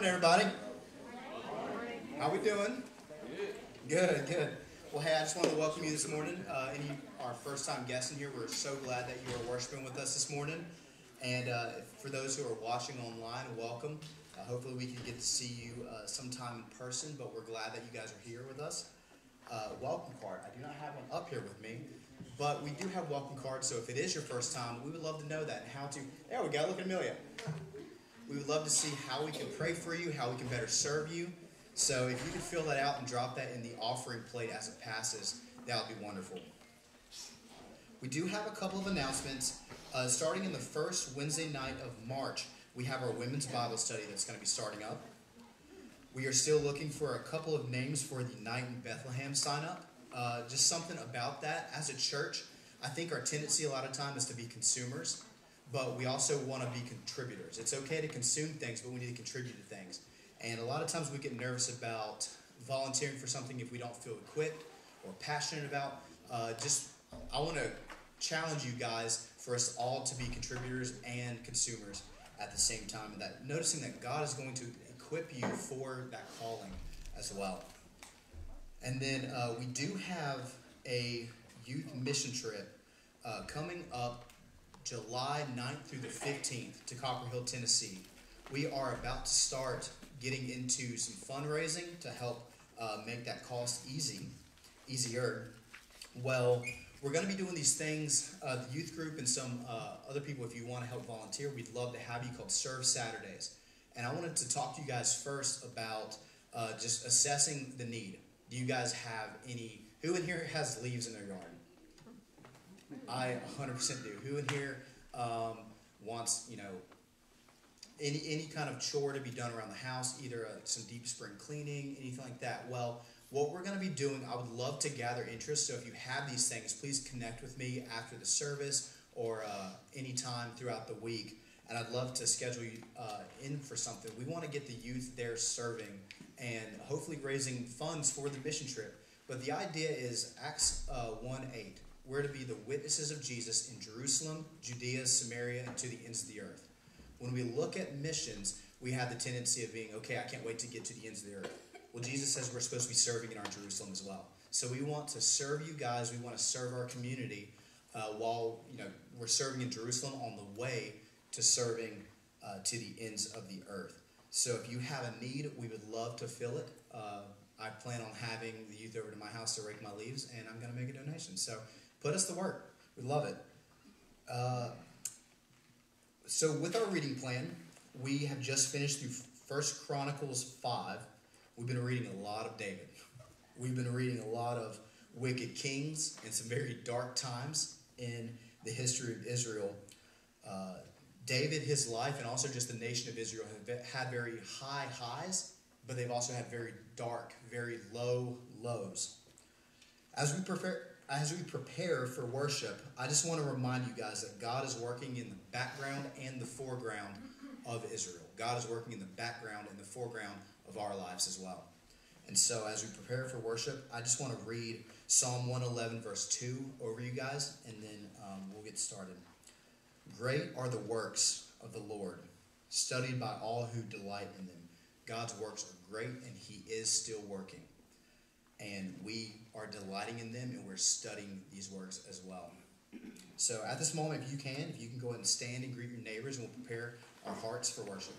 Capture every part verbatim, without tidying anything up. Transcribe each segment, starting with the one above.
morning, everybody. How we doing? Good, good. Well, hey, I just want to welcome you this morning. Uh, any our first-time guests in here, we're so glad that you are worshiping with us this morning. And uh, for those who are watching online, welcome. Uh, hopefully we can get to see you uh, sometime in person, but we're glad that you guys are here with us. Uh, welcome card. I do not have one up here with me, but we do have welcome cards, so if it is your first time, we would love to know that and how to... There we go, look at Amelia. We would love to see how we can pray for you, how we can better serve you. So if you could fill that out and drop that in the offering plate as it passes, that would be wonderful. We do have a couple of announcements. Uh, starting in the first Wednesday night of March, we have our women's Bible study that's going to be starting up. We are still looking for a couple of names for the Night in Bethlehem sign up. Uh, just something about that. As a church, I think our tendency a lot of time is to be consumers, but we also want to be contributors. It's okay to consume things, but we need to contribute to things. And a lot of times we get nervous about volunteering for something if we don't feel equipped or passionate about. Uh, just, I want to challenge you guys for us all to be contributors and consumers at the same time. And that noticing that God is going to equip you for that calling as well. And then uh, we do have a youth mission trip uh, coming up July ninth through the fifteenth to Copper Hill, Tennessee. We are about to start getting into some fundraising to help uh, make that cost easy, easier. Well, we're going to be doing these things, uh, the youth group and some uh, other people, if you want to help volunteer, we'd love to have you, called Serve Saturdays. And I wanted to talk to you guys first about uh, just assessing the need. Do you guys have any, who in here has leaves in their yard? I one hundred percent do. Who in here um, wants, you know, any any kind of chore to be done around the house, either uh, some deep spring cleaning, anything like that? Well, what we're going to be doing, I would love to gather interest. So if you have these things, please connect with me after the service or uh, anytime throughout the week. And I'd love to schedule you uh, in for something. We want to get the youth there serving and hopefully raising funds for the mission trip. But the idea is Acts uh, one eight. We're to be the witnesses of Jesus in Jerusalem, Judea, Samaria, and to the ends of the earth. When we look at missions, we have the tendency of being, okay, I can't wait to get to the ends of the earth. Well, Jesus says we're supposed to be serving in our Jerusalem as well. So we want to serve you guys. We want to serve our community uh, while you know we're serving in Jerusalem on the way to serving uh, to the ends of the earth. So if you have a need, we would love to fill it. Uh, I plan on having the youth over to my house to rake my leaves, and I'm going to make a donation. So put us to work. We love it. Uh, so with our reading plan, we have just finished through First Chronicles five. We've been reading a lot of David. We've been reading a lot of wicked kings and some very dark times in the history of Israel. Uh, David, his life, and also just the nation of Israel have had very high highs, but they've also had very dark, very low lows. As we prepare, as we prepare for worship, I just want to remind you guys that God is working in the background and the foreground of Israel. God is working in the background and the foreground of our lives as well. And so as we prepare for worship, I just want to read Psalm one eleven verse two over you guys, and then um, we'll get started. Great are the works of the Lord, studied by all who delight in them. God's works are great, and he is still working. And we are delighting in them, and we're studying these works as well. So at this moment, if you can, if you can go ahead and stand and greet your neighbors, and we'll prepare our hearts for worship.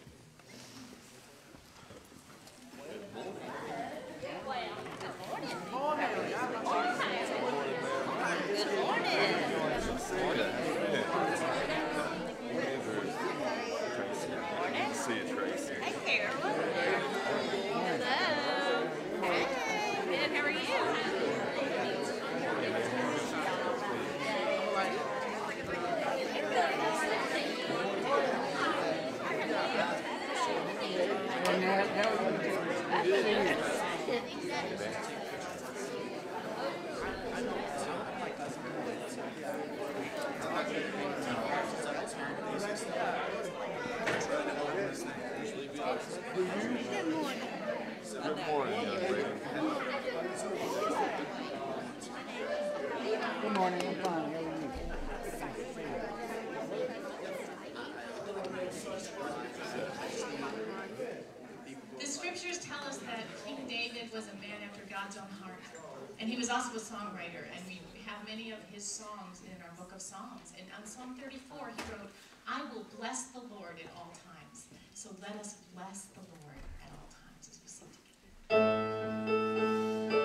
Good morning, I'm fine. How are you? Be was also a songwriter, and we have many of his songs in our book of Psalms. And on Psalm thirty-four, he wrote, I will bless the Lord at all times. So let us bless the Lord at all times as we sing together.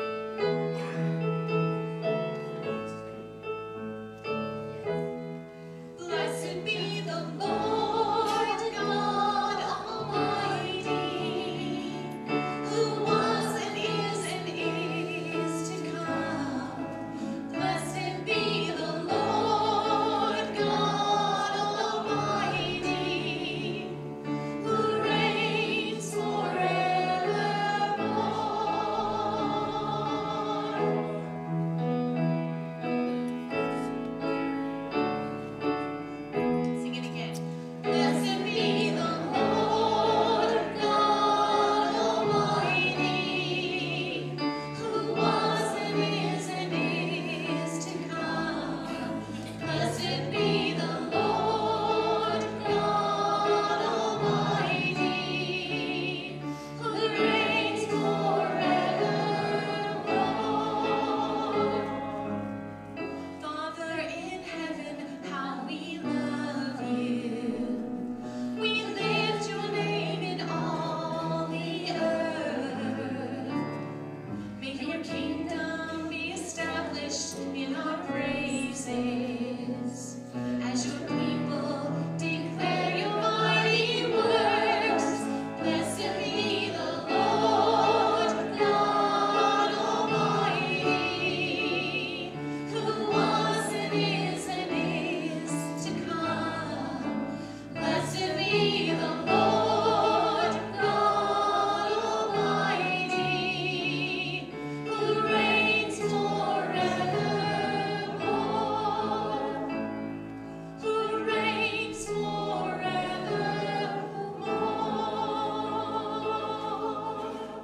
Blessed be the Lord God Almighty, who was and is and is to come. Blessed be the Lord God Almighty, who reigns forevermore. Sing it again. Blessed be the Lord God Almighty, who was and is and is to come. Blessed be the Lord God Almighty, who reigns forevermore. Father in heaven, how we love you. We lift your name in all the earth. May your kingdom be established in our praises as your people declare your mighty works. Blessed be the Lord God Almighty, who was and is and is to come. Blessed be the Lord God Almighty, who reigns forevermore. Who reigns forevermore.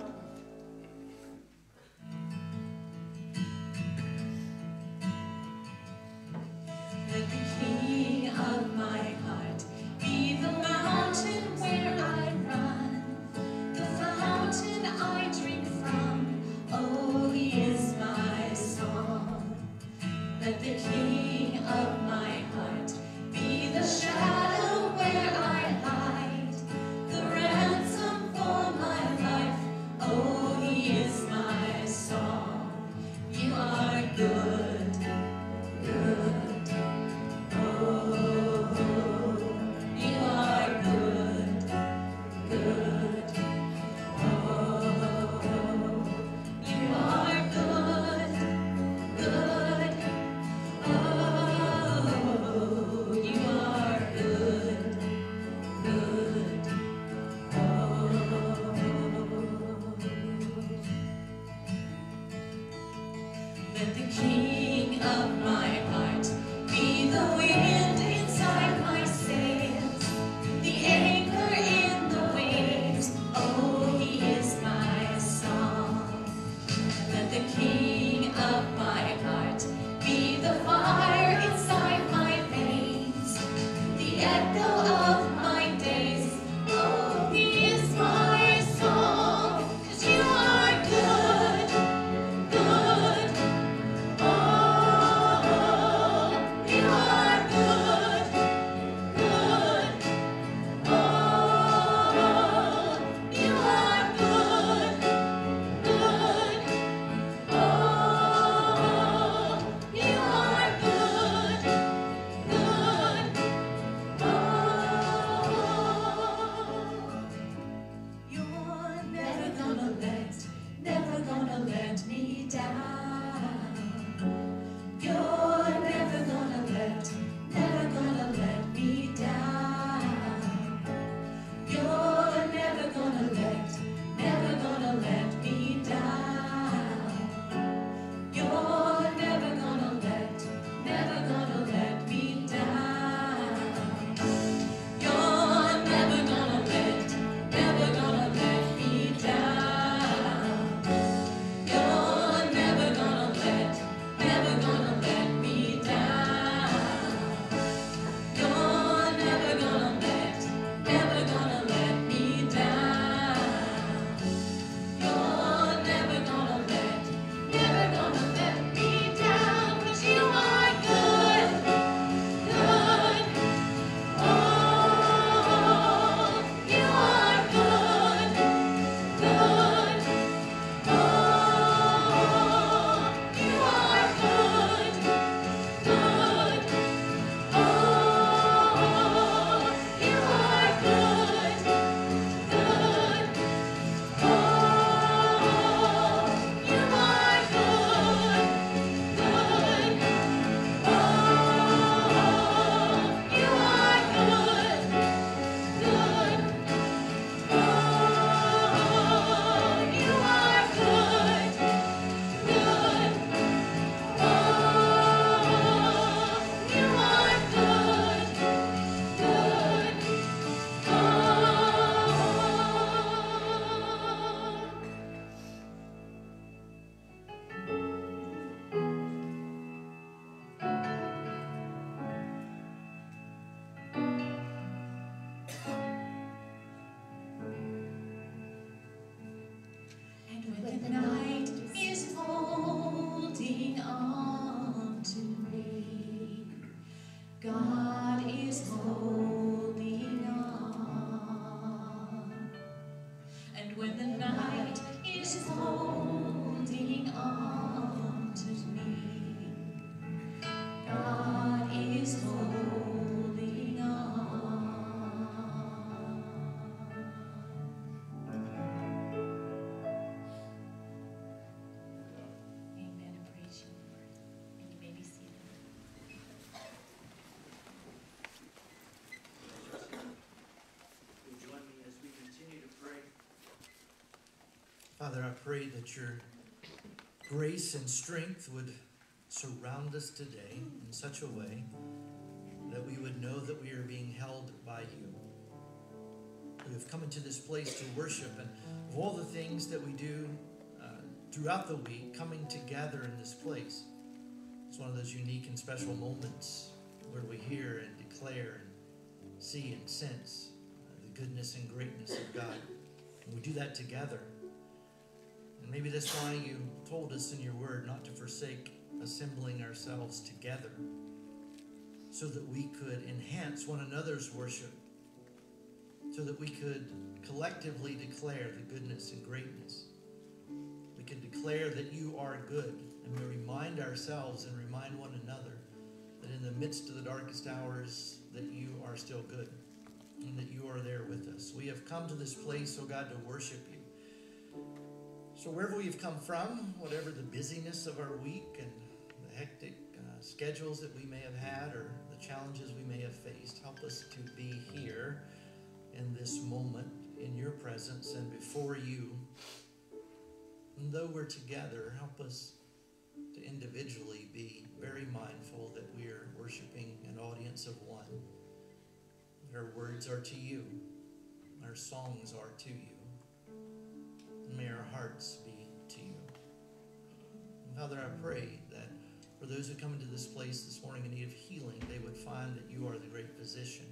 Let the King of my heart be the mountain where I run, the fountain I drink from. Oh, he is my song. Let the King of my heart be the shadow where I hide, the ransom for my life. Oh, he is my song. You are good, good. Oh, you are good, good. Oh, you are good, good. Oh, you are good, good. Oh. Let the King of my heart be the wind inside my sails, the anchor in the waves. Oh, he is my song. Let the King of my heart be the fire inside my veins, the echo of my days. Oh, he is my song, 'cause you are good, good. Oh, Father, I pray that your grace and strength would surround us today in such a way that we would know that we are being held by you. We have come into this place to worship, and of all the things that we do uh, throughout the week, coming together in this place, it's one of those unique and special moments where we hear and declare and see and sense uh, the goodness and greatness of God. And we do that together. And maybe that's why you told us in your word not to forsake assembling ourselves together, so that we could enhance one another's worship, so that we could collectively declare the goodness and greatness. We could declare that you are good, and we remind ourselves and remind one another that in the midst of the darkest hours that you are still good, and that you are there with us. We have come to this place, oh God, to worship you. So wherever we've come from, whatever the busyness of our week and the hectic uh, schedules that we may have had, or the challenges we may have faced, help us to be here in this moment in your presence and before you. And though we're together, help us to individually be very mindful that we are worshiping an audience of one. Our words are to you. Our songs are to you. And may our hearts be to you. And Father, I pray that for those who come into this place this morning in need of healing, they would find that you are the great physician.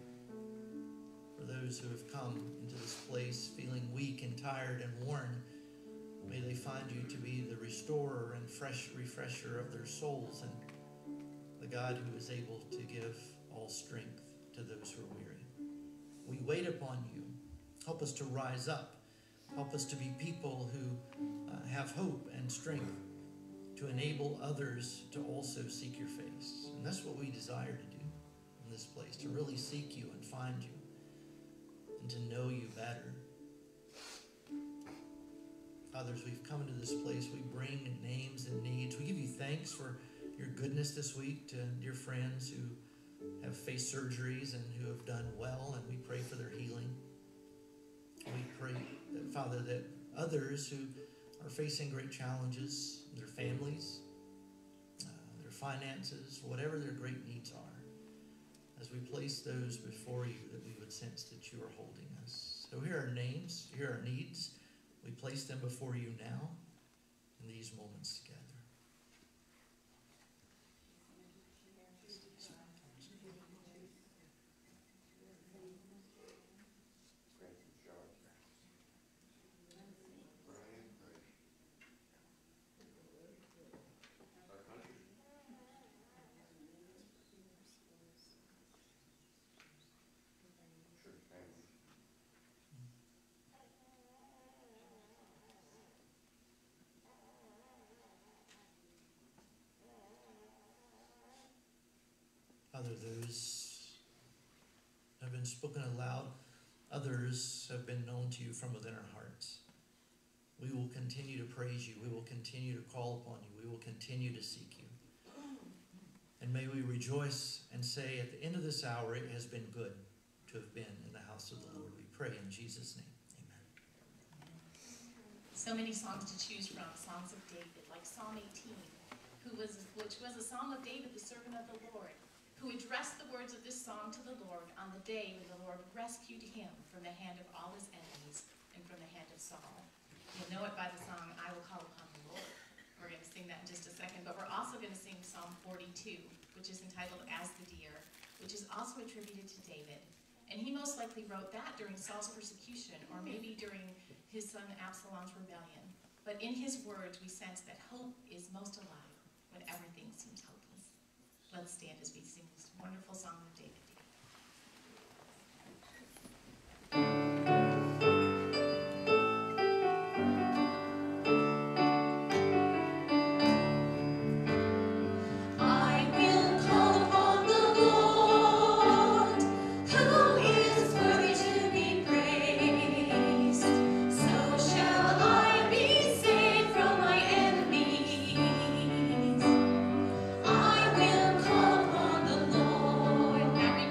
For those who have come into this place feeling weak and tired and worn, may they find you to be the restorer and fresh refresher of their souls, and the God who is able to give all strength to those who are weary. We wait upon you. Help us to rise up. Help us to be people who uh, have hope and strength to enable others to also seek your face. And that's what we desire to do in this place, to really seek you and find you and to know you better. Fathers, we've come into this place. We bring names and needs. We give you thanks for your goodness this week to dear friends who have faced surgeries and who have done well, and we pray for their healing. We pray, that, Father, that others who are facing great challenges, their families, uh, their finances, whatever their great needs are, as we place those before you, that we would sense that you are holding us. So here are names, here are needs. We place them before you now in these moments together. Father, those have been spoken aloud. Others have been known to you from within our hearts. We will continue to praise you. We will continue to call upon you. We will continue to seek you. And may we rejoice and say at the end of this hour, it has been good to have been in the house of the Lord. We pray in Jesus' name. Amen. So many songs to choose from, songs of David, like Psalm eighteen, who was, which was a psalm of David, the servant of the Lord, who addressed the words of this song to the Lord on the day when the Lord rescued him from the hand of all his enemies and from the hand of Saul. You'll know it by the song, I Will Call Upon the Lord. We're going to sing that in just a second, but we're also going to sing Psalm forty-two, which is entitled As the Deer, which is also attributed to David. And he most likely wrote that during Saul's persecution, or maybe during his son Absalom's rebellion. But in his words, we sense that hope is most alive when everything seems hopeless. Let's stand as we sing this wonderful song of David. Everybody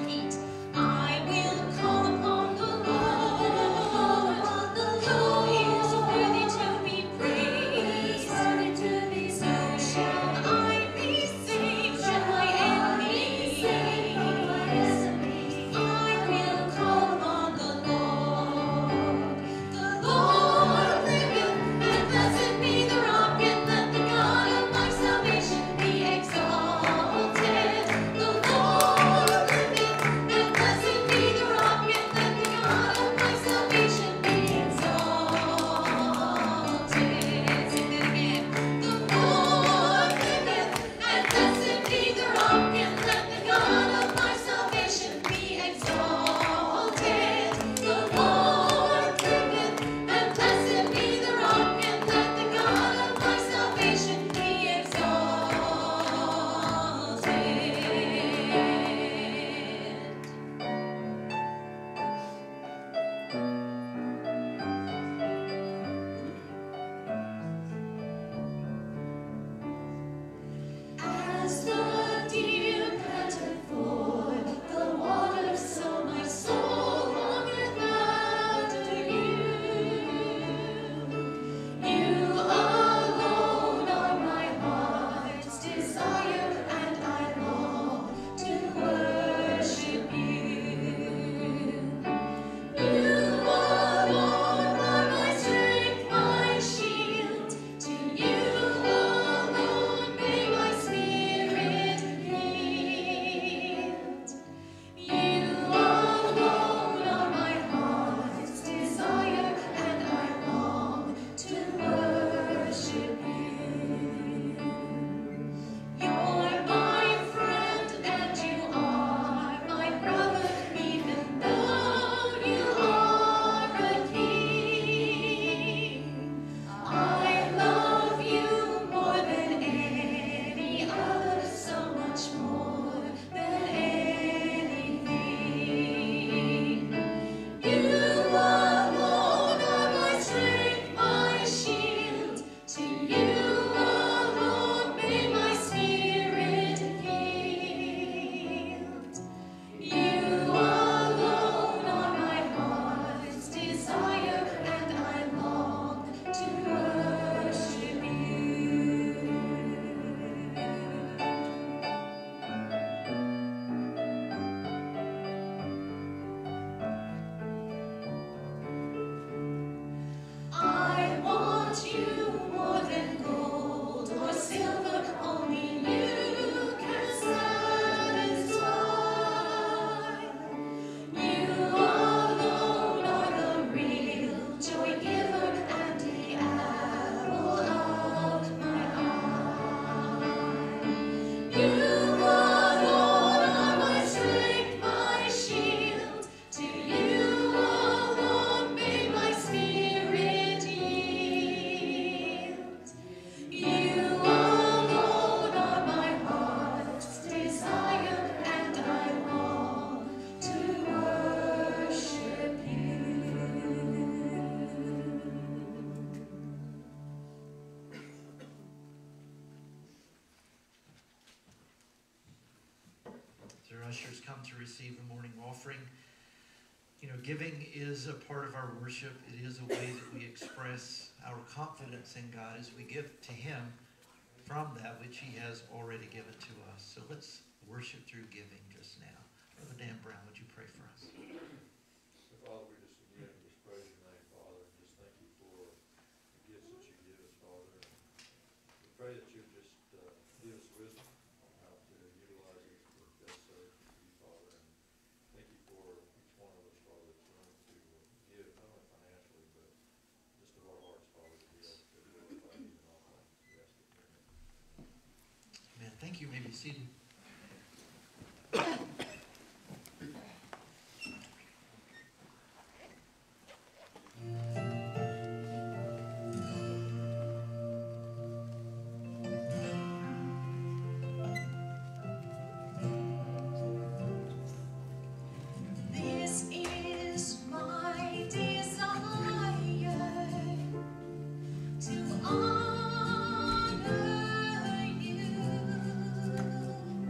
Ushers come to receive the morning offering. You know, giving is a part of our worship. It is a way that we express our confidence in God as we give to Him from that which He has already given to us. So let's worship through giving just now. Brother Dan Brown, would you pray for us? Father, we just again just praise your name, Father, and just thank you for the gifts that you give us, Father. We pray that you just uh, give us wisdom on how to utilize it for best service to you, Father. And thank you for each one of us, Father, that's willing to give, not only financially, but just of our hearts, Father, to be able to glorify you in all things. We ask it in your name. Amen. Thank you. You may be seated. Honor you.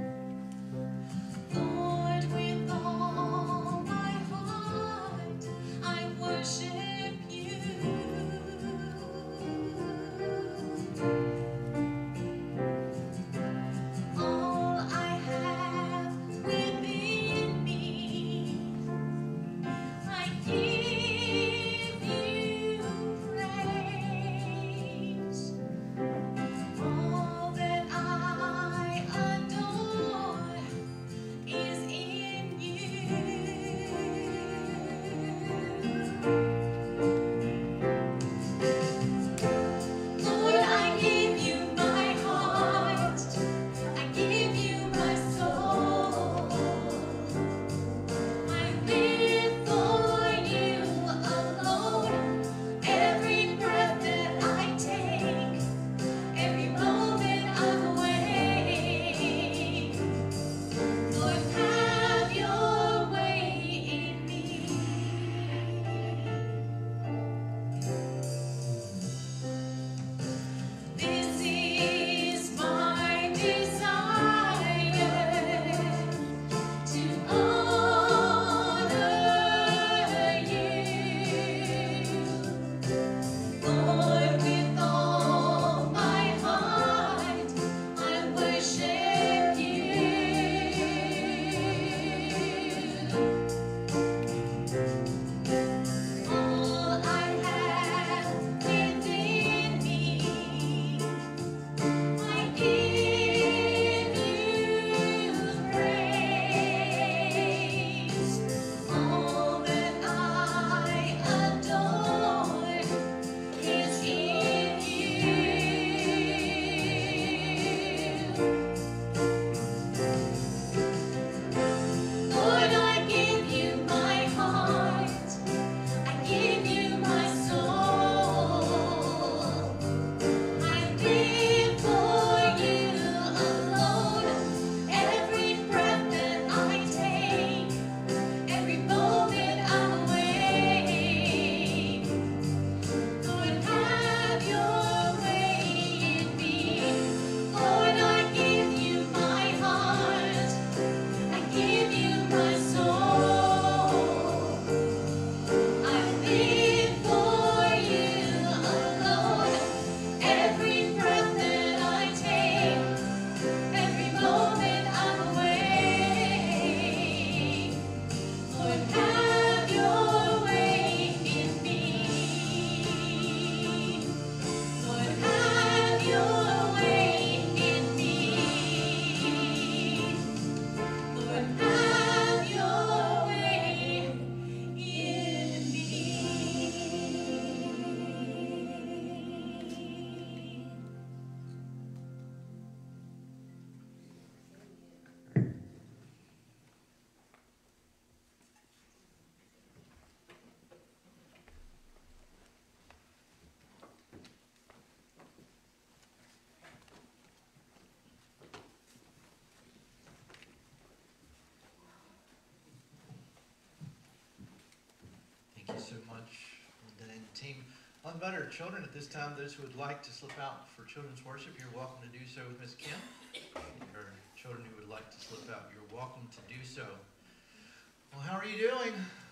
team. On the matter of children at this time, those who would like to slip out for children's worship, you're welcome to do so with Miss Kim. Or children who would like to slip out, you're welcome to do so. Well, how are you doing?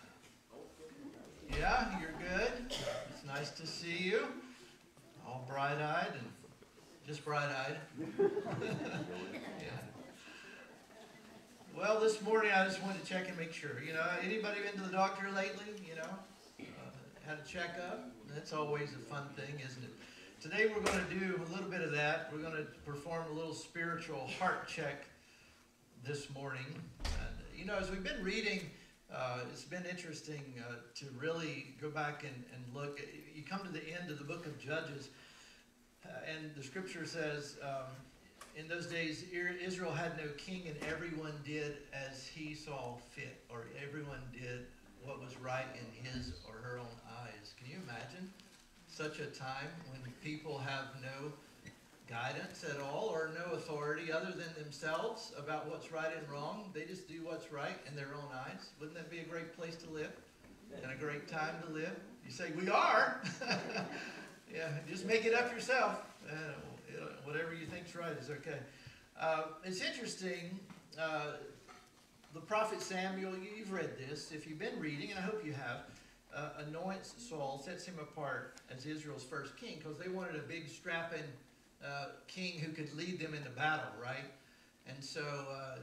Yeah, you're good. It's nice to see you. All bright-eyed and just bright-eyed. Yeah. Well, this morning I just wanted to check and make sure. You know, anybody been to the doctor lately? You know, uh, had a checkup. That's always a fun thing, isn't it? Today we're going to do a little bit of that. We're going to perform a little spiritual heart check this morning. And, you know, as we've been reading, uh, it's been interesting uh, to really go back and, and look. You come to the end of the book of Judges, uh, and the scripture says, um, in those days, Israel had no king, and everyone did as he saw fit, or everyone did what was right in his or her own eyes. Can you imagine such a time when people have no guidance at all or no authority other than themselves about what's right and wrong? They just do what's right in their own eyes. Wouldn't that be a great place to live and a great time to live? You say, we are. Yeah, just make it up yourself. Uh, whatever you think's right is okay. Uh, it's interesting. Uh, the prophet Samuel, you've read this. If you've been reading, and I hope you have, uh, anoints Saul, sets him apart as Israel's first king because they wanted a big strapping uh, king who could lead them into battle, right? And so uh,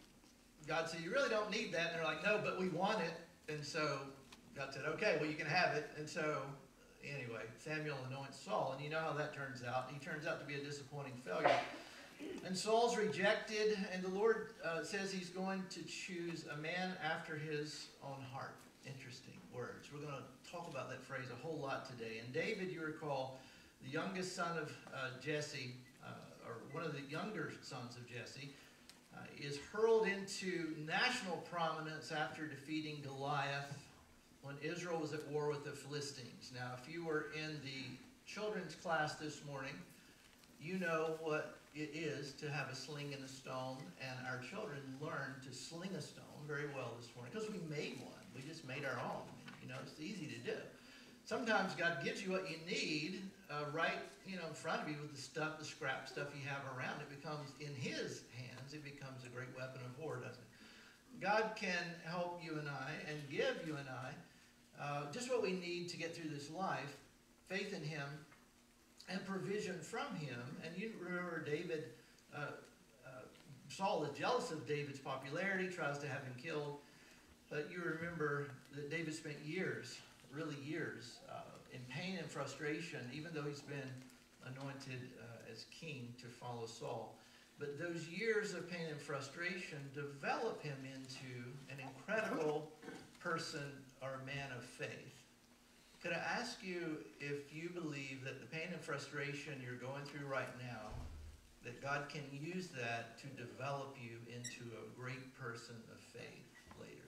God said, you really don't need that. And they're like, no, but we want it. And so God said, okay, well, you can have it. And so anyway, Samuel anoints Saul, and you know how that turns out. He turns out to be a disappointing failure. And Saul's rejected, and the Lord uh, says he's going to choose a man after his own heart. Interesting words. We're going to talk about that phrase a whole lot today. And David, you recall, the youngest son of uh, Jesse, uh, or one of the younger sons of Jesse, uh, is hurled into national prominence after defeating Goliath when Israel was at war with the Philistines. Now, if you were in the children's class this morning, you know what it is to have a sling and a stone, and our children learned to sling a stone very well this morning because we made one. We just made our own. You know, it's easy to do. Sometimes God gives you what you need uh, right, you know, in front of you with the stuff, the scrap stuff you have around. It becomes in His hands. It becomes a great weapon of war, doesn't it? God can help you and I and give you and I Uh, just what we need to get through this life, faith in Him, and provision from Him. And you remember David, uh, uh, Saul is jealous of David's popularity, tries to have him killed. But you remember that David spent years, really years, uh, in pain and frustration, even though he's been anointed uh, as king to follow Saul. But those years of pain and frustration develop him into an incredible person or a man of faith. Could I ask you if you believe that the pain and frustration you're going through right now, that God can use that to develop you into a great person of faith later?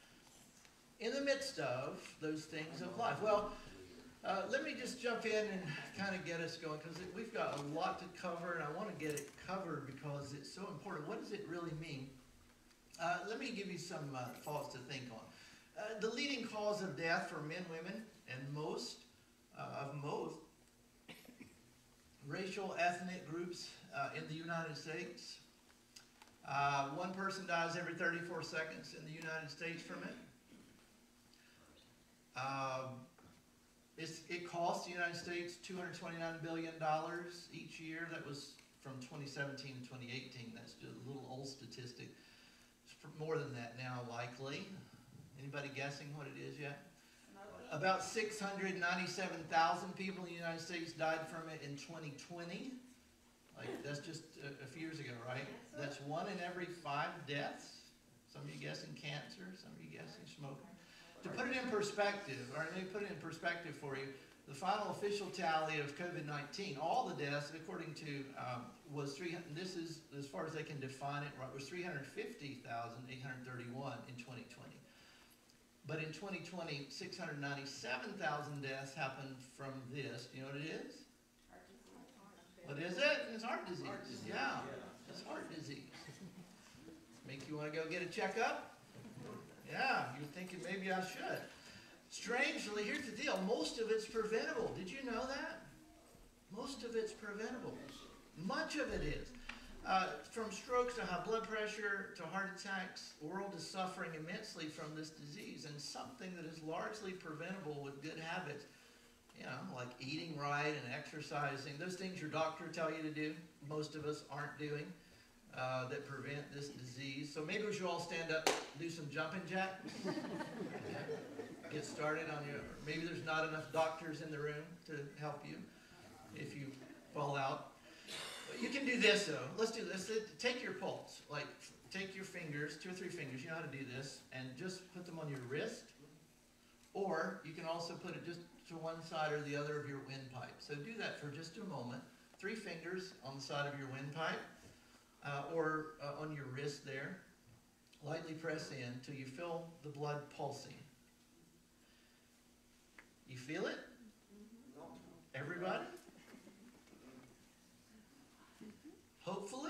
In the midst of those things of life. Well, uh, let me just jump in and kind of get us going because we've got a lot to cover and I want to get it covered because it's so important. What does it really mean? Uh, let me give you some uh, thoughts to think on. Uh, the leading cause of death for men, women, and most uh, of most racial, ethnic groups uh, in the United States. Uh, one person dies every thirty-four seconds in the United States from it. Um, it's, it costs the United States two hundred twenty-nine billion dollars each year. That was from twenty seventeen to twenty eighteen. That's just a little old statistic. It's more than that now, likely. Anybody guessing what it is yet? About six hundred ninety-seven thousand people in the United States died from it in twenty twenty. Like, that's just a, a few years ago, right? That's one in every five deaths. Some of you guessing cancer, some of you guessing smoking. To put it in perspective, or let me put it in perspective for you, the final official tally of COVID nineteen, all the deaths, according to, um, was three hundred, this is, as far as they can define it, right, was three hundred fifty thousand eight hundred thirty-one in twenty twenty. But in twenty twenty, six hundred ninety-seven thousand deaths happened from this. Do you know what it is? What is it? It's heart disease. Yeah, it's heart disease. Make you want to go get a checkup? Yeah, you're thinking maybe I should. Strangely, here's the deal. Most of it's preventable. Did you know that? Most of it's preventable. Much of it is. Uh, from strokes to high blood pressure to heart attacks, the world is suffering immensely from this disease, and something that is largely preventable with good habits, you know, like eating right and exercising, those things your doctor tell you to do, most of us aren't doing, uh, that prevent this disease. So maybe we should all stand up, do some jumping jacks, get started on your, maybe there's not enough doctors in the room to help you if you fall out. You can do this though. Let's do this. Take your pulse. Like, take your fingers, two or three fingers. You know how to do this, and just put them on your wrist. Or you can also put it just to one side or the other of your windpipe. So do that for just a moment. Three fingers on the side of your windpipe, uh, or uh, on your wrist there. Lightly press in till you feel the blood pulsing. You feel it? Everybody? Hopefully?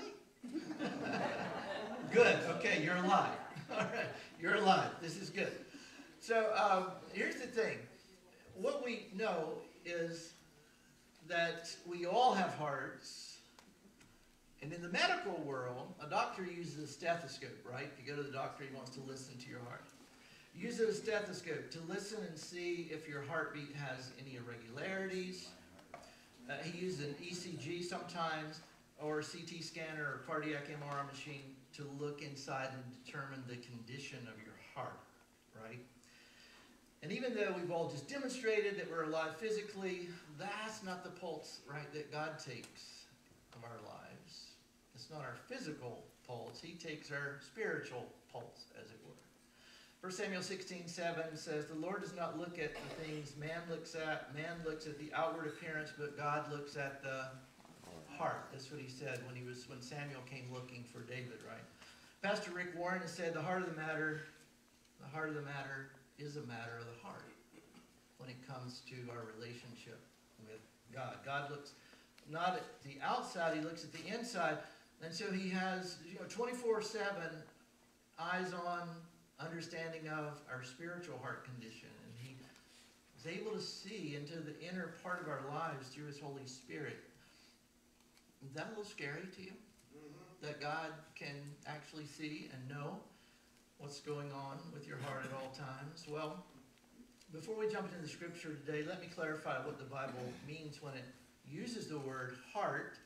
Good. Okay, you're alive. All right, you're alive. This is good. So um, here's the thing. What we know is that we all have hearts. And in the medical world, a doctor uses a stethoscope, right? If you go to the doctor, he wants to listen to your heart. Use a stethoscope to listen and see if your heartbeat has any irregularities. Uh, he uses an E C G sometimes, or a C T scanner or cardiac M R I machine to look inside and determine the condition of your heart, right? And even though we've all just demonstrated that we're alive physically, that's not the pulse, right, that God takes of our lives. It's not our physical pulse. He takes our spiritual pulse, as it were. First Samuel sixteen seven says, the Lord does not look at the things man looks at. Man looks at the outward appearance, but God looks at the heart. That's what he said when he was when Samuel came looking for David, right? Pastor Rick Warren has said the heart of the matter, the heart of the matter is a matter of the heart when it comes to our relationship with God. God looks not at the outside, he looks at the inside. And so he has, you know, twenty-four seven eyes on, understanding of our spiritual heart condition. And he is able to see into the inner part of our lives through his Holy Spirit. Is that a little scary to you? Mm-hmm. That God can actually see and know what's going on with your heart at all times? Well, before we jump into the scripture today, let me clarify what the Bible means when it uses the word heart.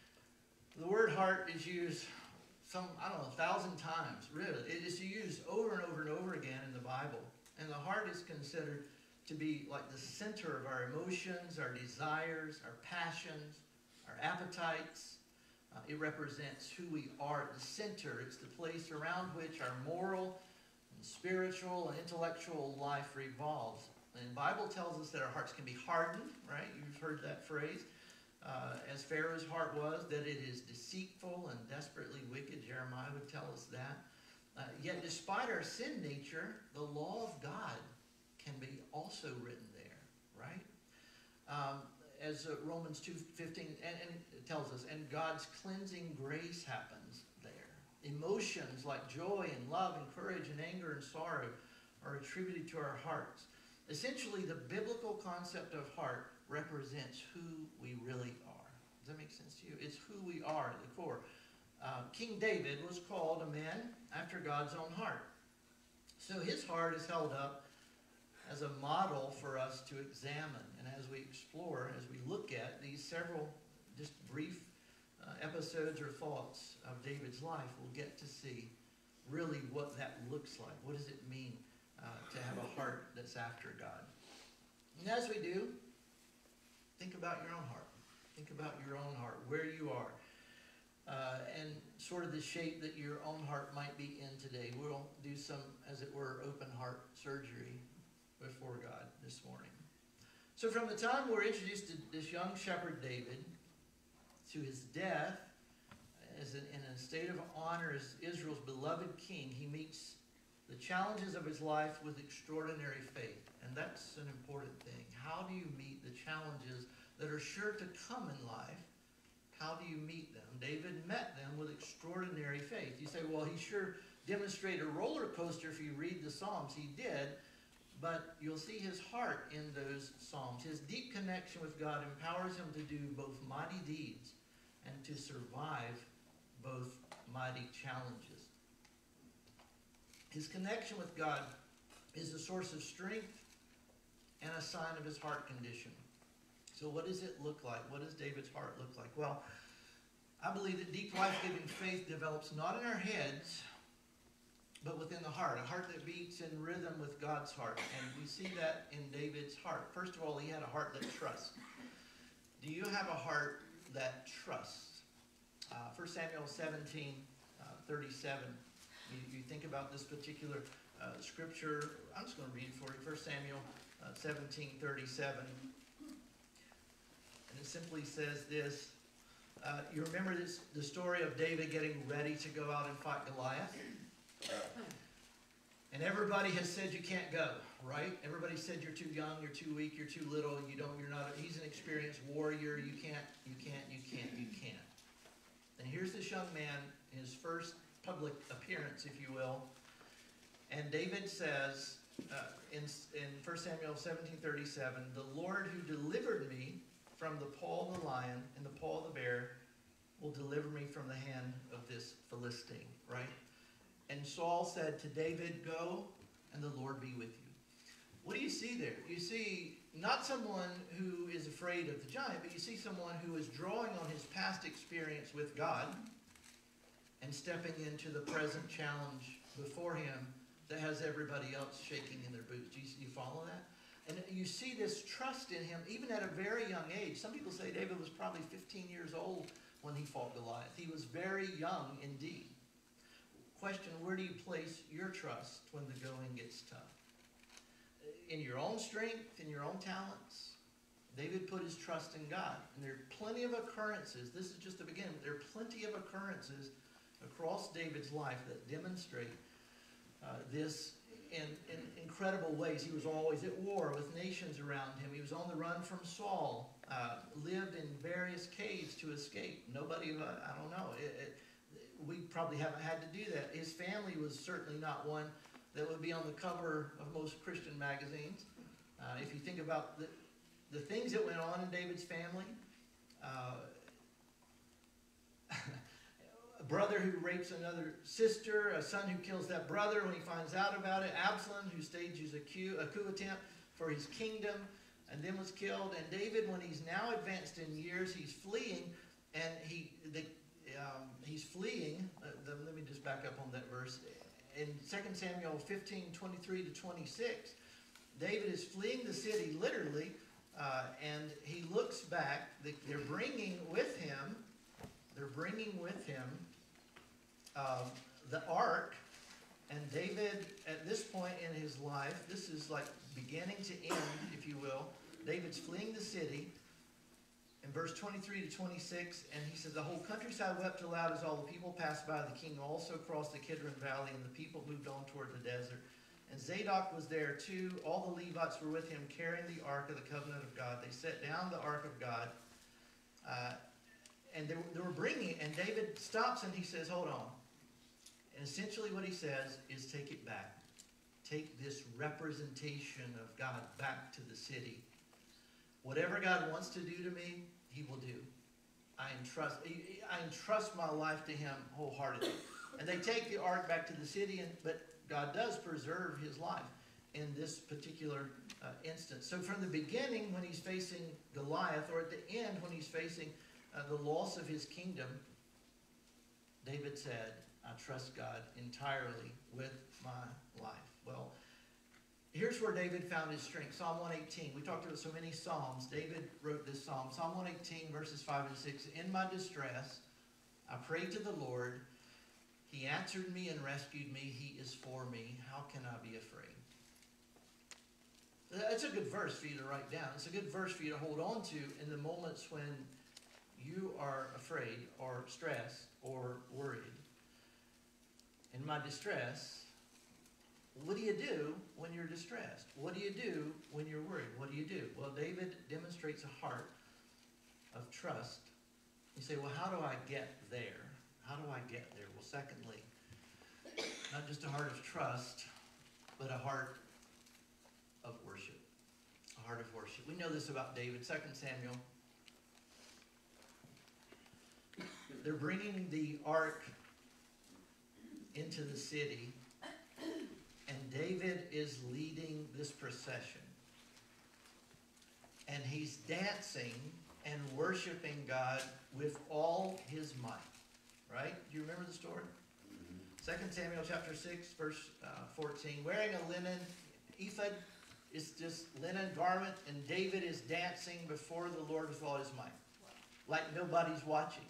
The word heart is used some, I don't know, a thousand times, really. It is used over and over and over again in the Bible. And the heart is considered to be like the center of our emotions, our desires, our passions, our appetites. Uh, it represents who we are at the center. It's the place around which our moral and spiritual and intellectual life revolves. And the Bible tells us that our hearts can be hardened, right? You've heard that phrase. Uh, as Pharaoh's heart was, that it is deceitful and desperately wicked. Jeremiah would tell us that. Uh, yet despite our sin nature, the law of God can be also written there, right? Um, as uh, Romans two fifteen and, and it tells us, and God's cleansing grace happens there. Emotions like joy and love and courage and anger and sorrow are attributed to our hearts. Essentially, the biblical concept of heart represents who we really are. Does that make sense to you? It's who we are at the core. Uh, King David was called a man after God's own heart. So his heart is held up as a model for us to examine. And as we explore, as we look at these several just brief uh, episodes or thoughts of David's life, we'll get to see really what that looks like. What does it mean uh, to have a heart that's after God? And as we do, think about your own heart. Think about your own heart, where you are, uh, and sort of the shape that your own heart might be in today. We'll do some, as it were, open heart surgery before God this morning. So from the time we're introduced to this young shepherd David, to his death, as in, in a state of honor as Israel's beloved king, he meets the challenges of his life with extraordinary faith. And that's an important thing. How do you meet the challenges that are sure to come in life? How do you meet them? David met them with extraordinary faith. You say, well, he sure demonstrated a roller coaster if you read the Psalms. He did. but you'll see his heart in those psalms. His deep connection with God empowers him to do both mighty deeds and to survive both mighty challenges. His connection with God is a source of strength and a sign of his heart condition. So what does it look like? What does David's heart look like? Well, I believe that deep life-giving faith develops not in our heads, but within the heart, a heart that beats in rhythm with God's heart. And we see that in David's heart. First of all, he had a heart that trusts. Do you have a heart that trusts? Uh, First Samuel seventeen, uh, thirty-seven. You, you think about this particular uh, scripture. I'm just going to read it for you. First Samuel uh, seventeen, thirty-seven. And it simply says this. Uh, you remember this, the story of David getting ready to go out and fight Goliath? And everybody has said you can't go, right? Everybody said you're too young, you're too weak, you're too little, you don't, you're not, he's an experienced warrior, you can't, you can't, you can't, you can't. And here's this young man, his first public appearance, if you will. And David says uh, in, in First Samuel seventeen thirty-seven, the Lord who delivered me from the paw of the lion and the paw of the bear will deliver me from the hand of this Philistine, right? And Saul said to David, go, and the Lord be with you. What do you see there? You see not someone who is afraid of the giant, but you see someone who is drawing on his past experience with God and stepping into the present challenge before him that has everybody else shaking in their boots. Do you, you follow that? And you see this trust in him, even at a very young age. Some people say David was probably fifteen years old when he fought Goliath. He was very young indeed. Question, where do you place your trust when the going gets tough? In your own strength, in your own talents? David put his trust in God. And there are plenty of occurrences. This is just the beginning. There are plenty of occurrences across David's life that demonstrate uh, this in, in incredible ways. He was always at war with nations around him. He was on the run from Saul. Uh, lived in various caves to escape. Nobody, uh, I don't know. It, it, we probably haven't had to do that. His family was certainly not one that would be on the cover of most Christian magazines. Uh, if you think about the, the things that went on in David's family, uh, a brother who rapes another sister, a son who kills that brother when he finds out about it, Absalom who stages a coup, a coup attempt for his kingdom and then was killed, and David, when he's now advanced in years, he's fleeing, and he the, um, he's fleeing. Uh, the, let me just back up on that verse. In Second Samuel fifteen, twenty-three to twenty-six, David is fleeing the city literally, uh, and he looks back. They're bringing with him, they're bringing with him um, the ark, and David, at this point in his life, this is like beginning to end, if you will. David's fleeing the city. In verse twenty-three to twenty-six, and he says, the whole countryside wept aloud as all the people passed by. The king also crossed the Kidron Valley, and the people moved on toward the desert. And Zadok was there too. All the Levites were with him, carrying the ark of the covenant of God. They set down the ark of God, uh, and they, they were bringing it. And David stops and he says, hold on. And essentially what he says is, take it back. Take this representation of God back to the city. Whatever God wants to do to me, he will do. I entrust, I entrust my life to him wholeheartedly. And they take the ark back to the city, and, but God does preserve his life in this particular uh, instance. So from the beginning, when he's facing Goliath, or at the end, when he's facing uh, the loss of his kingdom, David said, I trust God entirely with my life. Well, here's where David found his strength. Psalm one eighteen. We talked about so many Psalms. David wrote this Psalm. Psalm one eighteen, verses five and six. In my distress, I prayed to the Lord. He answered me and rescued me. He is for me. How can I be afraid? That's a good verse for you to write down. It's a good verse for you to hold on to in the moments when you are afraid or stressed or worried. In my distress, what do you do when you're distressed? What do you do when you're worried? What do you do? Well, David demonstrates a heart of trust. You say, well, how do I get there? How do I get there? Well, secondly, not just a heart of trust, but a heart of worship. A heart of worship. We know this about David. Second Samuel. They're bringing the ark into the city, and David is leading this procession. And he's dancing and worshiping God with all his might. Right? Do you remember the story? Second Samuel chapter six, verse uh, fourteen. Wearing a linen ephod, is just linen garment, and David is dancing before the Lord with all his might. Like nobody's watching.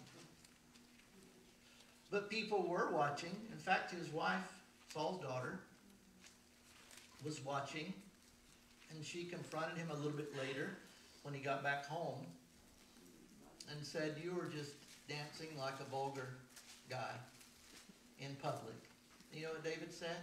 But people were watching. In fact, his wife, Saul's daughter, was watching. And she confronted him a little bit later when he got back home and said, you were just dancing like a vulgar guy in public. You know what David said?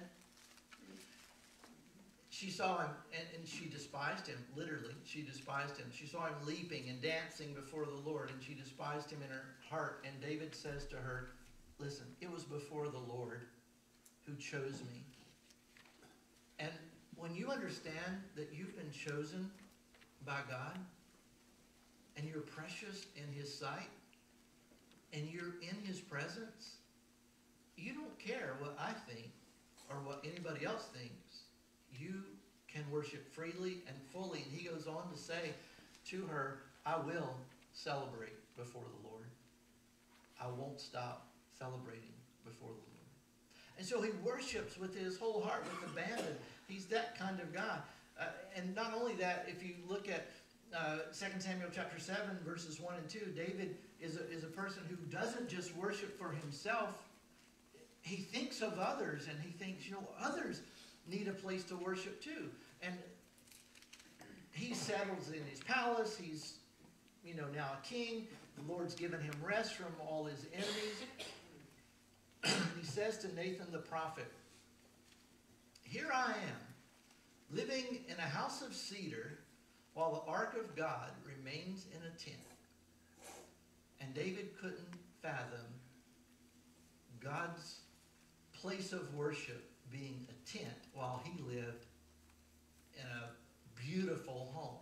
She saw him, and, and she despised him, literally. She despised him. She saw him leaping and dancing before the Lord, and she despised him in her heart. And David says to her, listen, it was before the Lord who chose me. And when you understand that you've been chosen by God, and you're precious in his sight, and you're in his presence, you don't care what I think or what anybody else thinks. You can worship freely and fully. And he goes on to say to her, I will celebrate before the Lord. I won't stop celebrating before the Lord. And so he worships with his whole heart, with abandon. He's that kind of guy. Uh, and not only that, if you look at uh, Second Samuel chapter seven, verses one and two, David is a, is a person who doesn't just worship for himself. He thinks of others, and he thinks, you know, others need a place to worship too. And he settles in his palace. He's, you know, now a king. The Lord's given him rest from all his enemies. He says to Nathan the prophet, here I am, living in a house of cedar, while the ark of God remains in a tent. And David couldn't fathom God's place of worship being a tent while he lived in a beautiful home.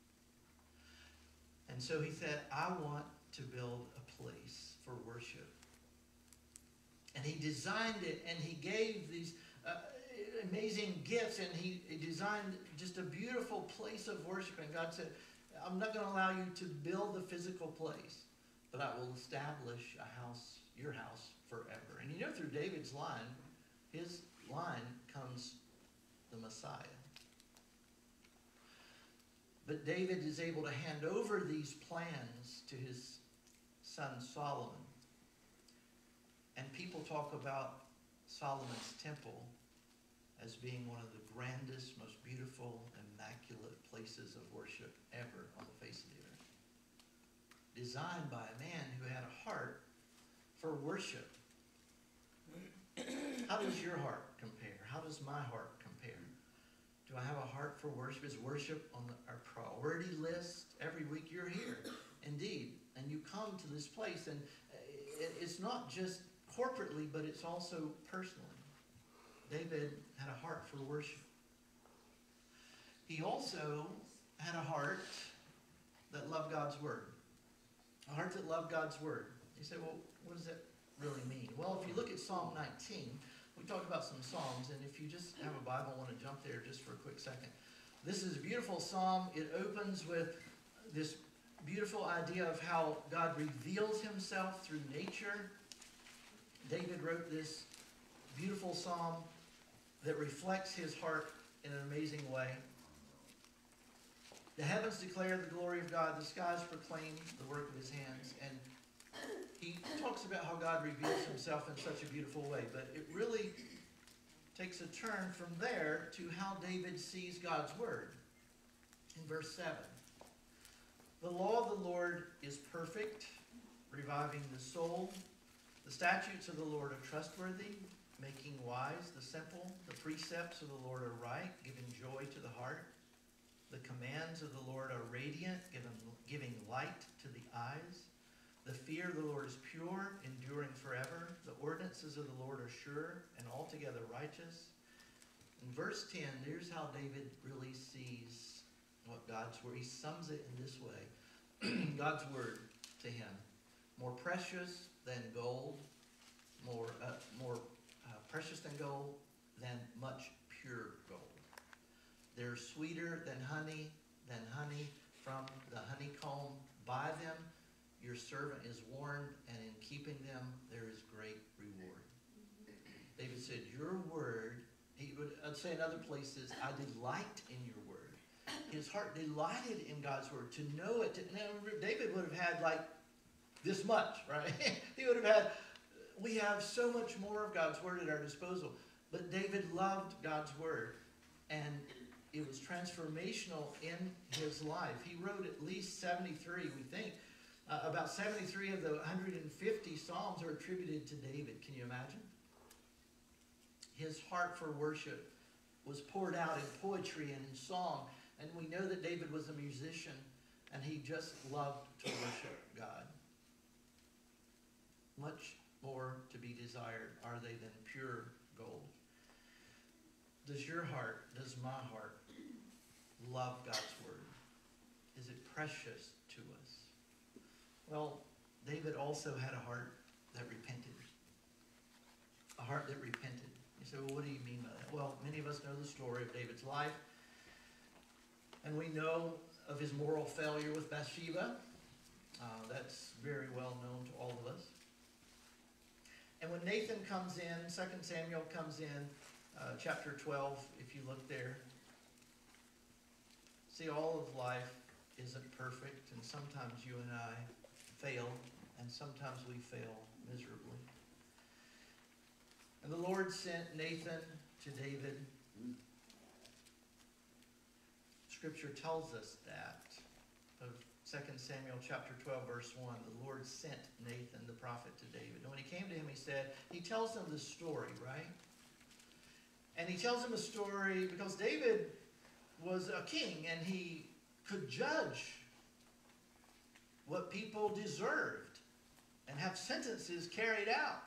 And so he said, I want to build a place for worship. And he designed it, and he gave these uh, amazing gifts, and he, he designed just a beautiful place of worship. And God said, I'm not going to allow you to build the physical place, but I will establish a house, your house, forever. And you know, through David's line, his line comes the Messiah. But David is able to hand over these plans to his son Solomon. And people talk about Solomon's temple as being one of the grandest, most beautiful, immaculate places of worship ever on the face of the earth. Designed by a man who had a heart for worship. How does your heart compare? How does my heart compare? Do I have a heart for worship? Is worship on the, our priority list? Every week you're here, indeed, and you come to this place, and it, it's not just corporately, but it's also personally. David had a heart for worship. He also had a heart that loved God's word. A heart that loved God's word. You say, well, what does that really mean? Well, if you look at Psalm nineteen, we talked about some Psalms, and if you just have a Bible, I want to jump there just for a quick second. This is a beautiful Psalm. It opens with this beautiful idea of how God reveals himself through nature. David wrote this beautiful Psalm that reflects his heart in an amazing way. The heavens declare the glory of God. The skies proclaim the work of his hands. And he talks about how God reveals himself in such a beautiful way. But it really takes a turn from there to how David sees God's word. In verse seven, the law of the Lord is perfect, reviving the soul. The statutes of the Lord are trustworthy, making wise the simple. The precepts of the Lord are right, giving joy to the heart. The commands of the Lord are radiant, giving, giving light to the eyes. The fear of the Lord is pure, enduring forever. The ordinances of the Lord are sure and altogether righteous. In verse ten, here's how David really sees what God's word. He sums it in this way. God's word to him, more precious than gold, more uh, more uh, precious than gold, than much pure gold. They're sweeter than honey, than honey from the honeycomb. By them your servant is warned, and in keeping them there is great reward. David said, your word, he would I'd say in other places, I delight in your word. His heart delighted in God's word, to know it. To, now, David would have had like this much, right? He would have had, we have so much more of God's word at our disposal. But David loved God's word, and it was transformational in his life. He wrote at least seventy-three, we think. Uh, about seventy-three of the one hundred fifty Psalms are attributed to David. Can you imagine? His heart for worship was poured out in poetry and in song. And we know that David was a musician, and he just loved to worship God. Much more to be desired are they than pure gold. Does your heart, does my heart, love God's word? Is it precious to us? Well, David also had a heart that repented. A heart that repented. You say, well, what do you mean by that? Well, many of us know the story of David's life. And we know of his moral failure with Bathsheba. Uh, that's very well known to all of us. And when Nathan comes in, Second Samuel comes in, uh, chapter twelve, if you look there. See, all of life isn't perfect, and sometimes you and I fail, and sometimes we fail miserably. And the Lord sent Nathan to David. Scripture tells us that. Of Second Samuel chapter twelve, verse one, the Lord sent Nathan, the prophet, to David. And when he came to him, he said, he tells him the story, right? And he tells him a story because David was a king, and he could judge what people deserved and have sentences carried out.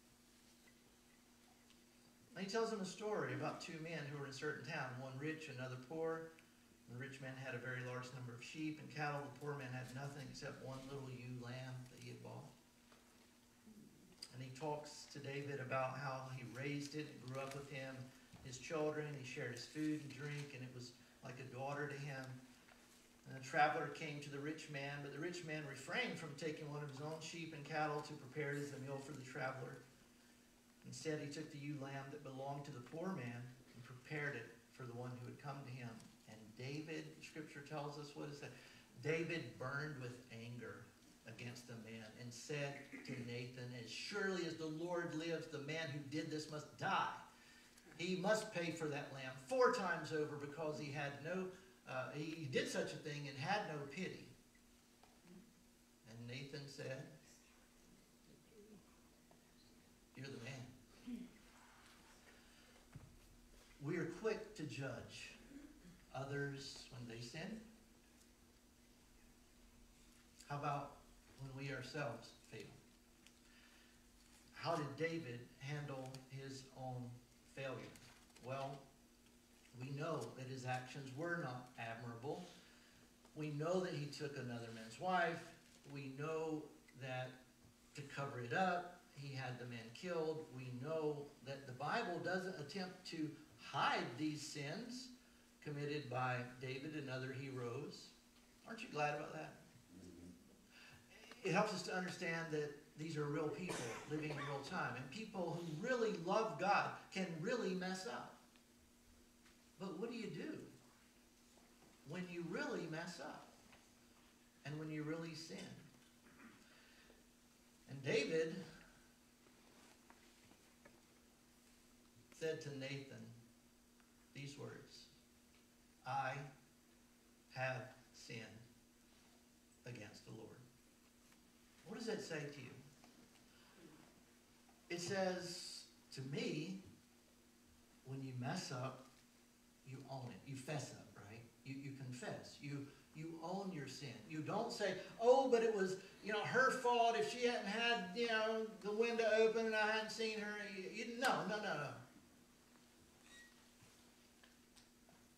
And he tells him a story about two men who were in a certain town, one rich, another poor. The rich man had a very large number of sheep and cattle. The poor man had nothing except one little ewe lamb that he had bought. And he talks to David about how he raised it and grew up with him, his children. He shared his food and drink, and it was like a daughter to him. And a traveler came to the rich man, but the rich man refrained from taking one of his own sheep and cattle to prepare it as a meal for the traveler. Instead, he took the ewe lamb that belonged to the poor man and prepared it for the one who had come to him. And David, Scripture tells us, what is that? David burned with anger against the man and said to Nathan, as surely as the Lord lives, the man who did this must die. He must pay for that lamb four times over, because he had no, uh, he did such a thing and had no pity. And Nathan said, you're the man. We are quick to judge others when they sin. How about when we ourselves fail? How did David handle his own failure? Well, we know that his actions were not admirable. We know that he took another man's wife. We know that to cover it up, he had the man killed. We know that the Bible doesn't attempt to hide these sins committed by David and other heroes. Aren't you glad about that? It helps us to understand that these are real people living in real time. And people who really love God can really mess up. But what do you do when you really mess up? And when you really sin? And David said to Nathan these words, I have sinned against the Lord. What does that say to you? It says to me, when you mess up, you own it. You fess up, right? You, you confess. You, you own your sin. You don't say, oh, but it was, you know, her fault if she hadn't had, you know, the window open and I hadn't seen her. You, you, no, no, no, no.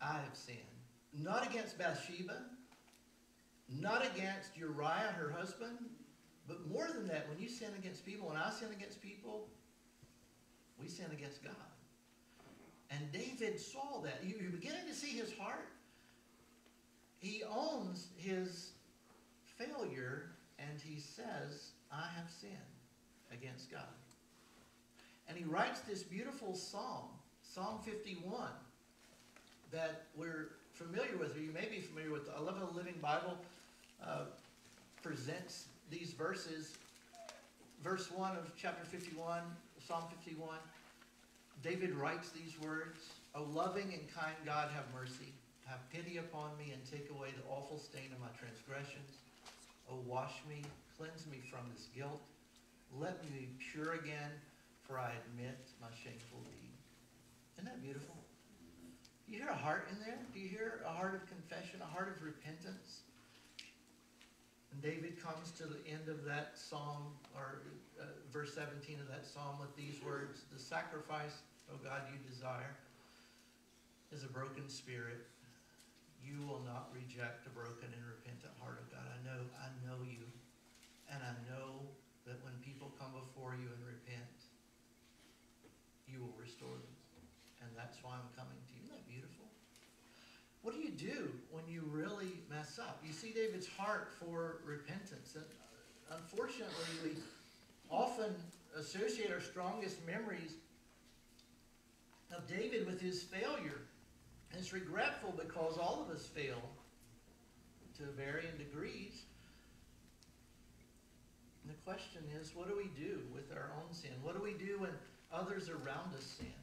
I have sinned. Not against Bathsheba, not against Uriah, her husband, but more than that, when you sin against people, when I sin against people, we sin against God. And David saw that. You're beginning to see his heart. He owns his failure, and he says, I have sinned against God. And he writes this beautiful psalm, Psalm fifty-one, that we're familiar with, or you may be familiar with. I love how the Living Bible uh, presents these verses. Verse one of chapter fifty-one, Psalm fifty-one, David writes these words, O loving and kind God, have mercy. Have pity upon me and take away the awful stain of my transgressions. O wash me, cleanse me from this guilt. Let me be pure again, for I admit my shameful deed. Isn't that beautiful? Do you hear a heart in there? Do you hear a heart of confession, a heart of repentance? And David comes to the end of that psalm, or uh, verse seventeen of that psalm, with these words, the sacrifice, O God, you desire, is a broken spirit. You will not reject a broken and repentant heart, O God. I know, I know you. And I know that when people come before you and repent, you will restore them. And that's why I'm coming to you. Isn't that beautiful? What do you do when you really mess up? You see David's heart for repentance. And unfortunately, we often associate our strongest memories of David with his failure. And it's regretful because all of us fail to varying degrees. And the question is, what do we do with our own sin? What do we do when others around us sin?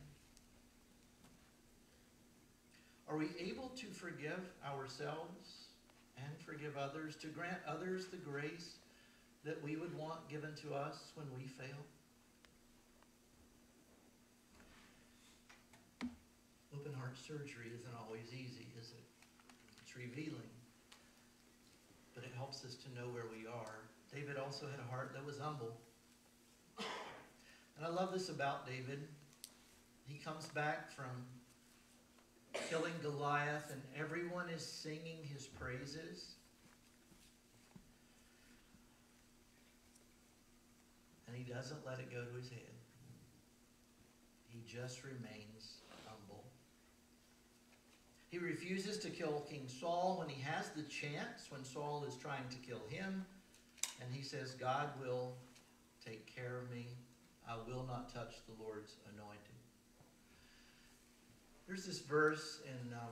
Are we able to forgive ourselves and forgive others, to grant others the grace that we would want given to us when we fail? Open heart surgery isn't always easy, is it? It's revealing, but it helps us to know where we are. David also had a heart that was humble. And I love this about David. He comes back from killing Goliath, and everyone is singing his praises. And he doesn't let it go to his head. He just remains humble. He refuses to kill King Saul when he has the chance, when Saul is trying to kill him. And he says, God will take care of me. I will not touch the Lord's anointed. There's this verse in, um,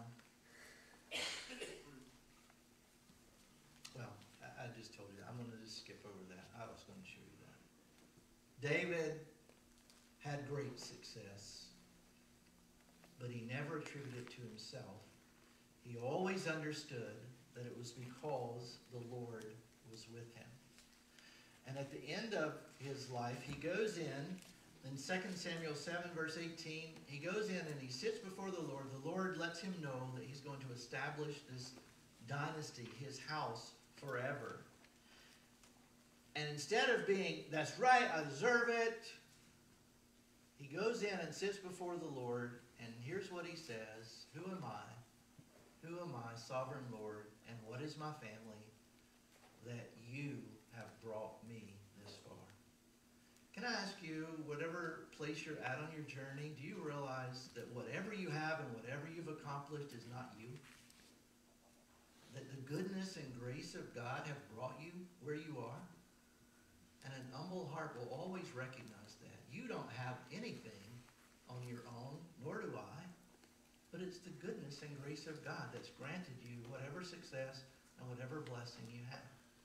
well, I, I just told you, I'm going to just skip over that. I was going to show you that. David had great success, but he never attributed it to himself. He always understood that it was because the Lord was with him. And at the end of his life, he goes in, in Second Samuel seven, verse eighteen, he goes in and he sits before the Lord. The Lord lets him know that he's going to establish this dynasty, his house, forever. And instead of being, that's right, I deserve it, he goes in and sits before the Lord, and here's what he says, who am I? Who am I, sovereign Lord, and what is my family that you have brought me this far? Can I ask you, whatever place you're at on your journey, do you realize that whatever you have and whatever you've accomplished is not you? That the goodness and grace of God have brought you where you are? And an humble heart will always recognize that. You don't have anything on your own, nor do I. But it's the goodness and grace of God that's granted you whatever success and whatever blessing you have.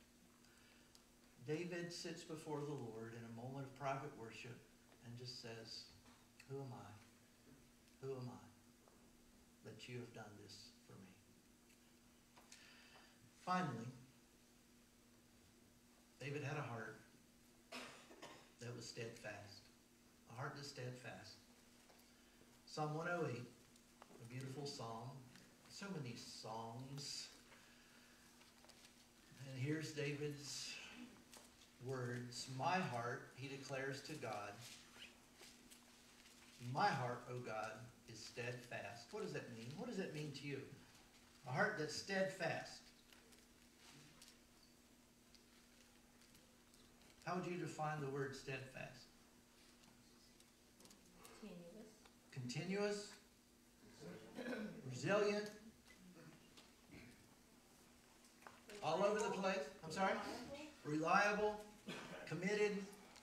David sits before the Lord in a moment of private worship and just says, who am I? Who am I that you have done this for me? Finally, David had a heart that was steadfast. A heart that's steadfast. Psalm one oh eight, a beautiful psalm. So many songs. And here's David's words. My heart, he declares to God, My heart, O God, is steadfast. What does that mean? What does that mean to you? A heart that's steadfast. How would you define the word steadfast? Continuous. Continuous. Resilient. All over the place. I'm sorry? Reliable. Committed.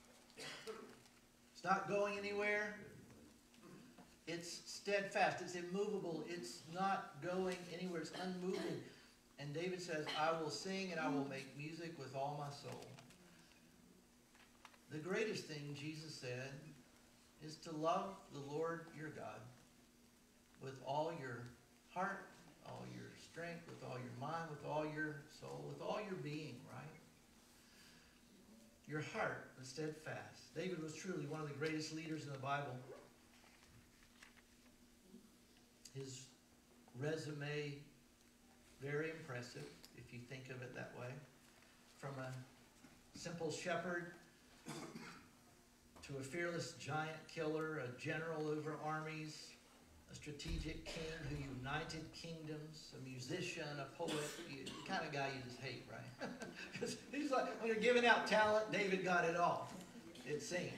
It's not going anywhere. It's steadfast. It's immovable. It's not going anywhere. It's unmoving. And David says, I will sing and I will make music with all my soul. The greatest thing, Jesus said, is to love the Lord your God with all your heart, all your strength, with all your mind, with all your soul, with all your being, right? Your heart was steadfast. David was truly one of the greatest leaders in the Bible. His resume, very impressive, if you think of it that way. From a simple shepherd to a fearless giant killer, a general over armies, a strategic king who united kingdoms, a musician, a poet, you, the kind of guy you just hate, right? Because he's like, when you're giving out talent, David got it all, it seems.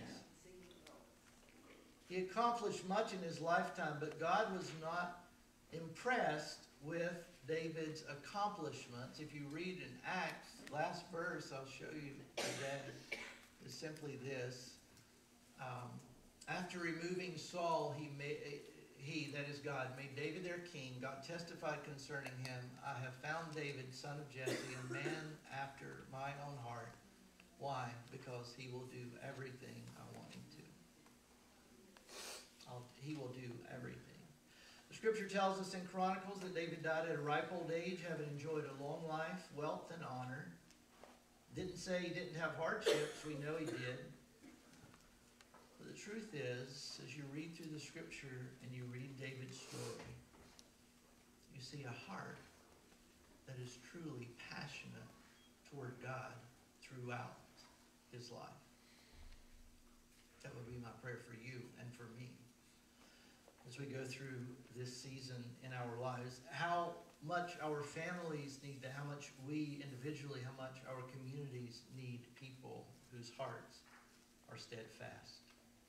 He accomplished much in his lifetime, but God was not impressed with David's accomplishments. If you read in Acts, last verse I'll show you today is simply this. Um, after removing Saul, he made, he, that is God, made David their king. God testified concerning him, I have found David, son of Jesse, a man after my own heart. Why? Because he will do everything I want him to. I'll, he will do everything. The scripture tells us in Chronicles that David died at a ripe old age, having enjoyed a long life, wealth, and honor. Didn't say he didn't have hardships. We know he did. But the truth is, as you read through the scripture and you read David's story, you see a heart that is truly passionate toward God throughout his life. That would be my prayer for you and for me as we go through this season in our lives. How much our families need that, how much we individually, how much our communities need people whose hearts are steadfast.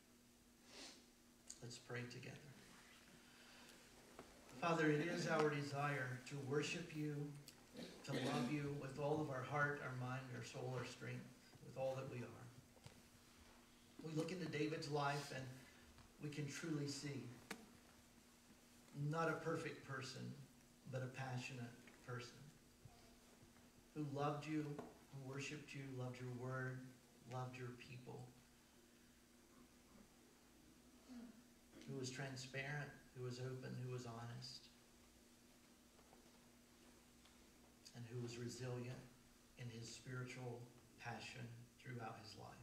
Let's pray together. Father, it is our desire to worship you, to love you with all of our heart, our mind, our soul, our strength, with all that we are. We look into David's life and we can truly see not a perfect person, but a passionate person who loved you, who worshiped you, loved your word, loved your people, who was transparent, who was open, who was honest, and who was resilient in his spiritual passion throughout his life.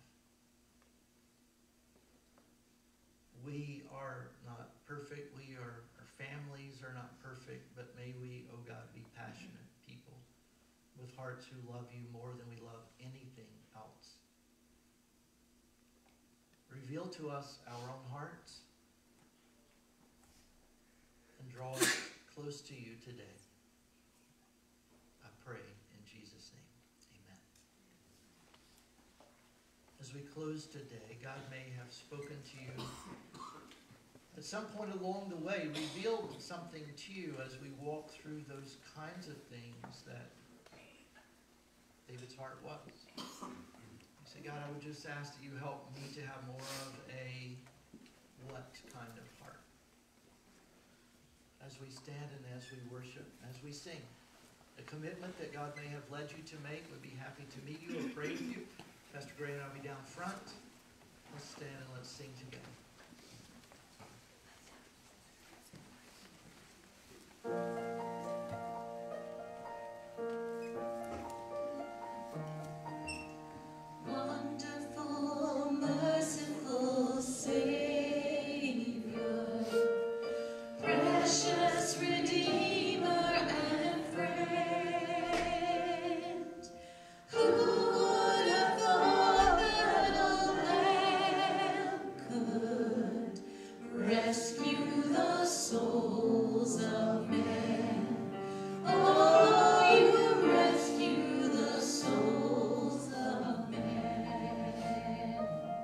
We are not perfect. We are, our families are not perfect, but may we, oh God, be passionate people with hearts who love you more than we love anything else. Reveal to us our own hearts and draw us close to you today. I pray in Jesus' name. Amen. As we close today, God may have spoken to you at some point along the way, revealed something to you as we walk through those kinds of things that David's heart was. You say, God, I would just ask that you help me to have more of a what kind of heart? As we stand and as we worship, as we sing, a commitment that God may have led you to make, would be happy to meet you or pray with you. Pastor Gray and I will be down front. Let's stand and let's sing together. Wonderful, merciful Savior, precious Redeemer and friend, who would have thought that a lamb could rescue the souls of men. Oh, you rescue the souls of men.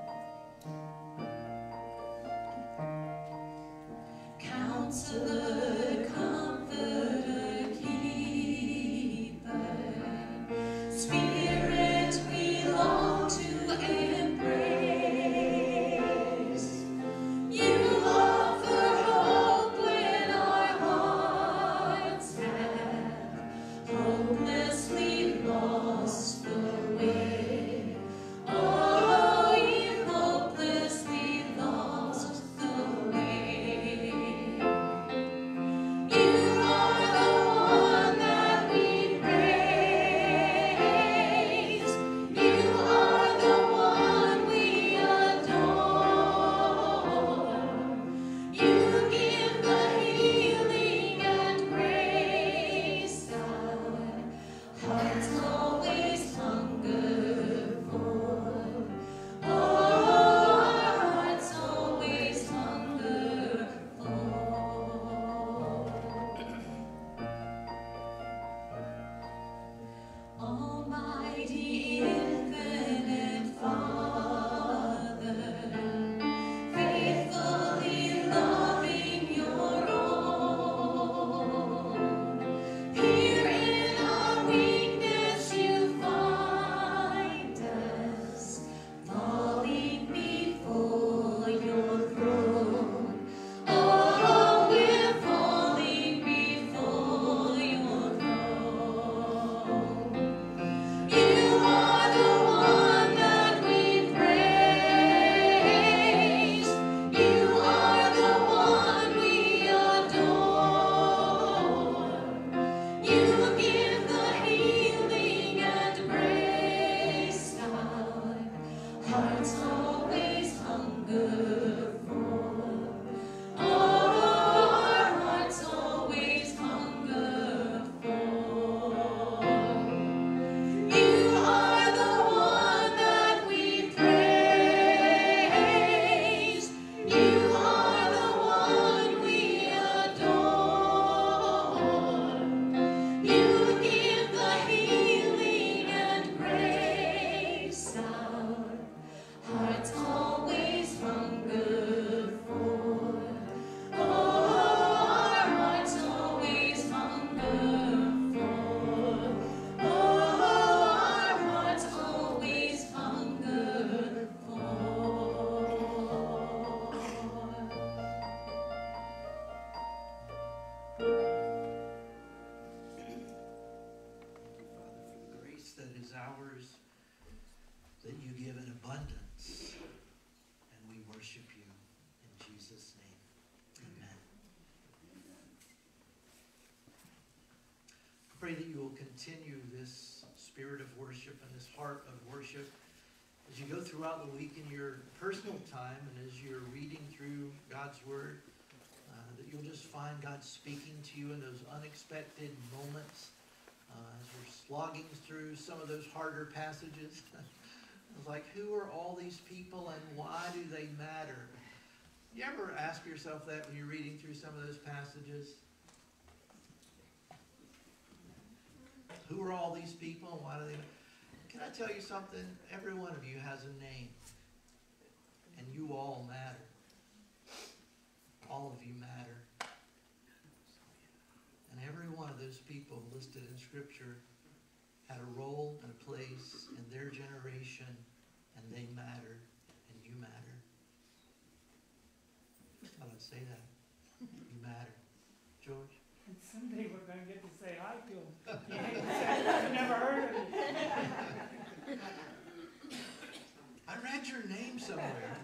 Counselor, Comforter, Keeper, Spirit we long to embrace. You offer hope when our hearts have hopelessly lost the way. Oh, you've hopelessly lost the way. You are the one that we praise. You are the one we adore. You give the healing and grace our hearts always hunger for. Oh, our hearts always hunger for. Almighty infinite Father, faithfully loving your own. Here in our weakness you find us, falling before your throne. Oh, we're falling before your throne. You are the one that we praise. You are the one we adore. You give the healing and grace our hearts always hunger for. Oh, our hearts always hunger for. You are the one that we praise. You are the one we adore. You give the healing and grace our hearts always hunger for. Oh, our hearts always hunger for. Oh, our hearts always hunger for. Father, for the grace that is ours, that you give in abundance, and we worship you in Jesus' name. Amen. I pray that you will continue this spirit of worship and this heart of worship as you go throughout the week in your personal time and as you're reading through God's Word, uh, that you'll just find God speaking to you in those unexpected moments. Uh, as we're slogging through some of those harder passages, it's like, who are all these people and why do they matter? You ever ask yourself that when you're reading through some of those passages? Who are all these people and why do they matter? Can I tell you something? Every one of you has a name, and you all matter. All of you matter. And every one of those people listed in Scripture had a role and a place in their generation, and they matter, and you matter. I would say that. You matter. George? And someday we're going to get to say hi to him. You hate to say, I've never heard of him. I read your name somewhere.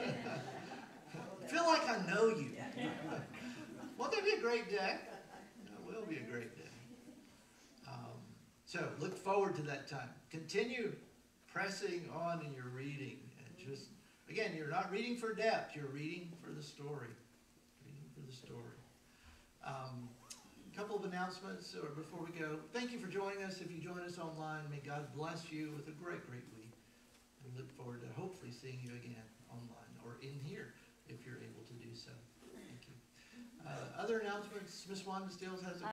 I feel like I know you. Won't that be a great day? It will be a great day. Um, so look forward to that time. Continue pressing on in your reading. And just, again, you're not reading for depth. You're reading for the story. Reading for the story. Um, a couple of announcements or before we go. Thank you for joining us. If you join us online, may God bless you with a great, great week. And look forward to hopefully seeing you again online or in here if you're able to do so. Uh, other announcements, Miss Wanda Steele has a